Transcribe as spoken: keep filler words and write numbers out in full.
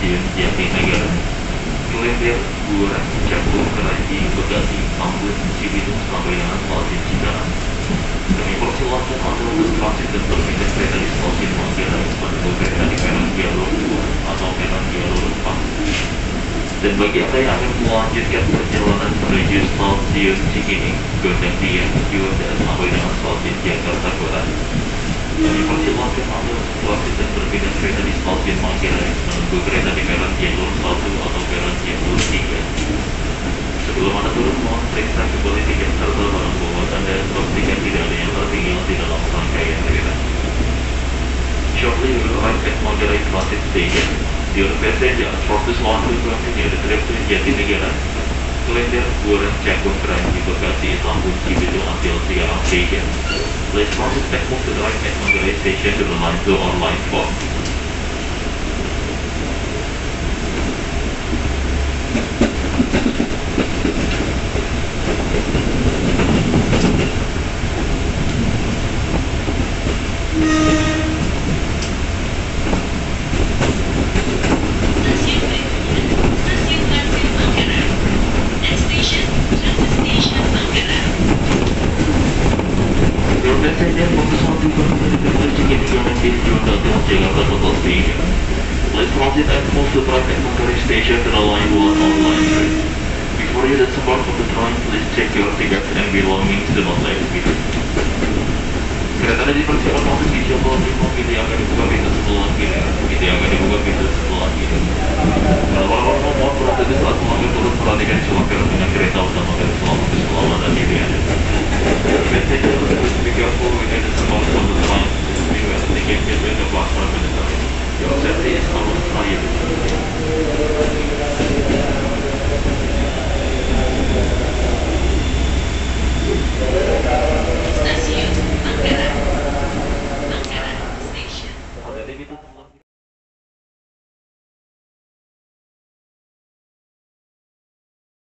Stasiun Jatinegara. Klender, Buaran, Cakung, Keranji, Bekasi, Tambun, Cibitung sampai dengan stasiun Cikarang. Kami persilahkan Anda untuk transit dan berpindah kereta di stasiun Manggarai pada kereta di peron jalur dua atau peron jalur empat. Dan bagi Anda yang akan melanjutkan perjalanan menuju stasiun Cikini, Gondangdia, juga sampai dengan stasiun Jakarta Barat, kami persilahkan Anda untuk transit dan berpindah kereta di stasiun Manggarai menunggu kereta di peron jalur satu atau peron jalur tiga. Sebelum Anda turun, mohon periksa kembali tiket serta barang bawaan Anda dan pastikan tidak ada yang tertinggal di dalam rangkaian kereta. Shortly we will arrive at Manggarai Transit Station. Dear passengers, for this one we continue the trip to Jatinegara, Klender, Buaran, Cakung, Keranji, Bekasi, Tambun, Cibitung until Cikarang Station. Please transit back move to the right at Manggarai Station to the line two or line four. Let's transit and move to track at Manggarai Station to the line one on line three. Before you disembark from the train, please check your tickets and belongings do not leave behind. Kereta ini dipersiapkan untuk dicoba lima pintu yang akan dibuka pintu sebelah kiri, pintu yang akan dibuka pintu sebelah kiri. Para warga mohon berhati-hati saat mengambil turun perhatikan silakan dengan kereta utama dan selamat keselamatan diri Anda. Passengers, please be careful when you disembark from the train. Beware the ticket between the platform and the train. Your safety is our priority.